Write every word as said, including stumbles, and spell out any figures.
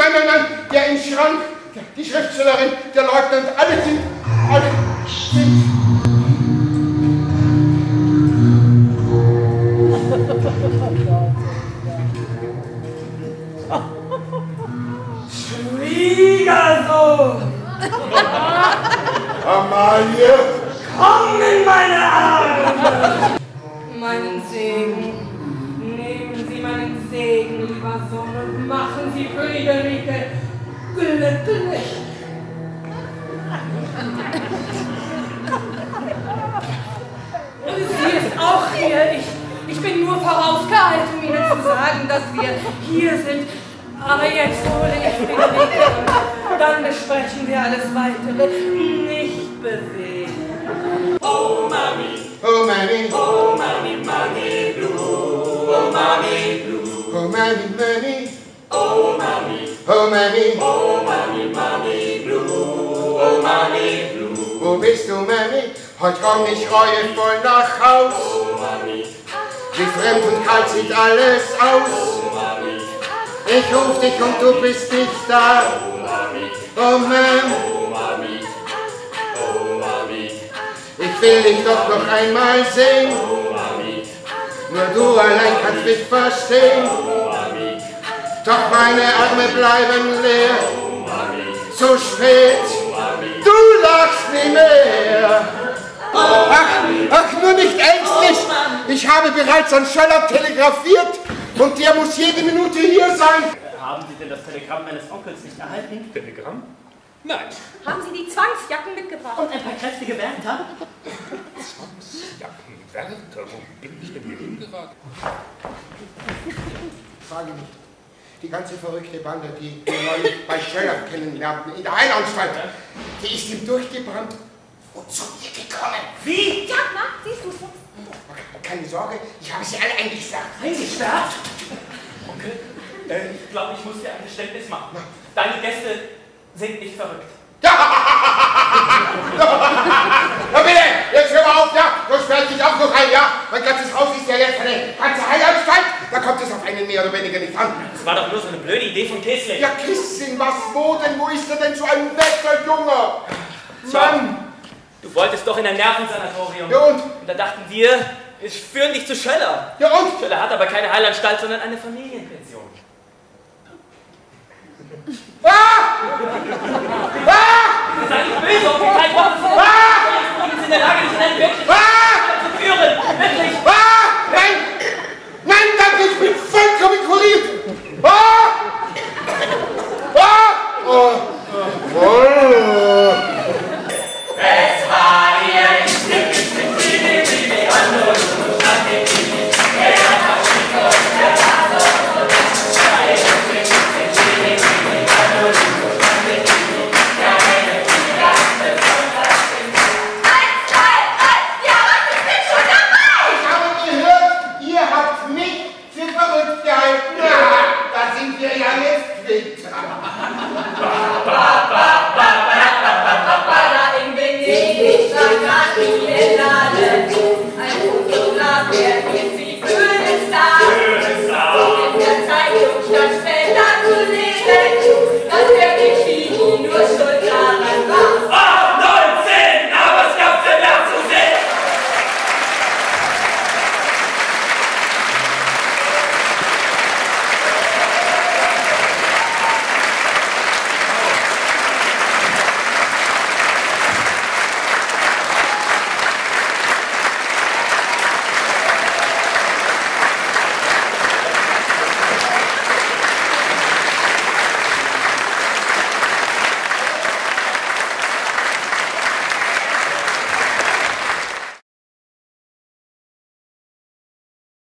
nein, nein, nein, der im Schrank, die Schriftstellerin, der Leutnant, alle sind, alle sind. Schwiegersohn! Amalie! Komm in meine Arme! Meinen Segen. Nehmen Sie meinen Segen, lieber Sohn, und machen Sie Friederike glücklich. Sie ist auch hier. Ich, ich bin nur vorausgeeilt, um Ihnen zu sagen, dass wir hier sind. Aber jetzt hole ich Friederike und dann besprechen wir alles Weitere. Nicht bewegen. Oh, Mami. Oh, Mami. Oh, Mami, Mami, Blue. Oh, Mami, Blue. Oh, Mami, Mami. Oh, Mami. Oh, Mami. Oh, Mami, Mami, Blue. Oh, Mami, Blue. Wo bist du, Mami? Heute komm ich reuevoll nach Haus. Oh, Mami. Wie fremd und kalt sieht alles aus. Oh, Mami. Ich ruf dich und du bist nicht da. Oh, Mami. Oh, Mami. Oh, Mami. Oh, Mami. Ich will dich doch noch einmal sehen. Oh, Mami. Nur du allein kannst mich verstehen. Oh, Mami. Doch meine Arme bleiben leer. Oh, Mami. Zu spät. Oh, Mami. Du lachst nie mehr. Ach, ach, nur nicht ängstlich. Ich habe bereits an Schöller telegrafiert und der muss jede Minute hier sein. Haben Sie denn das Telegramm meines Onkels nicht erhalten? Telegramm? Nein. Haben Sie die Zwangsjacken mitgebracht? Und ein paar kräftige Wärter? Zwangsjacken, Wärter, wo bin ich denn hier hingeraten? Frage nicht. Die ganze verrückte Bande, die wir neulich bei Schöller kennenlernten, in der Heilanstalt, die ist ihm durchgebrannt. Wozu ihr gekommen? Wie? Ja, na, siehst du es? Keine Sorge, ich habe sie alle eingesperrt. Eingesperrt? Onkel, äh, ich glaube, ich muss dir ein Geständnis machen. Deine Gäste sind nicht verrückt. Ja, ja bitte, jetzt hör mal auf, ja, so sperre ich dich auch noch ein, ja. Mein ganzes Haus ist ja jetzt eine ganze Heilanstalt, da kommt es auf einen mehr oder weniger nicht an. Das war doch nur so eine blöde Idee von Kissling. Ja, Kissling, was, wo denn, wo ist er denn so ein netter Junge? Mann! Du wolltest doch in ein Nervensanatorium. Ja und? Und da dachten wir, wir führen dich zu Schöller. Ja und? Schöller hat aber keine Heilanstalt, sondern eine Familienpension. Ah! Ah! Sei nicht böse, Onkel, kein Wort. Ah! Wir sind in der Lage, dich in eine wirkliche Ah! zu führen. Wirklich. Ah! Nein! Nein, danke, ich bin vollkommen kuriert! Ah! Ah! Oh! Oh! Es war ihr Instinkt, mit Friede, Friede, und und stand in Friede. Er hat sich auf der Nase und das war ihr Instinkt, mit Friede, Friede, und und stand in Friede. Ja, eine Friede, von das Ding. Eins, zwei, drei, ja, ich bin schon dabei! Ich habe gehört, ihr habt mich für verrückt gehalten. Na, da sind wir ja jetzt quitt.